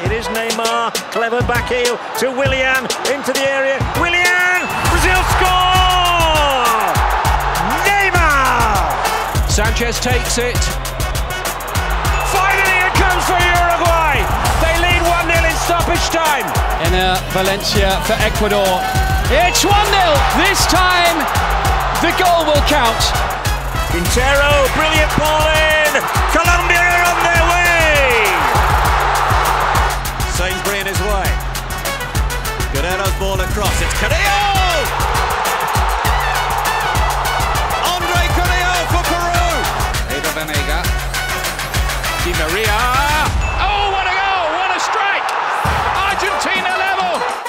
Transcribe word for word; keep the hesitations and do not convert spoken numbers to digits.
It is Neymar, clever back heel to Willian, into the area. Willian, Brazil score! Neymar! Sanchez takes it. Finally it comes for Uruguay. They lead one nil in stoppage time. In uh, Valencia for Ecuador. It's one nil. This time the goal will count. Quintero, brilliant ball in. Colombia are on their way. Sainsbury in his way. Guerrero's ball across. It's Carrillo.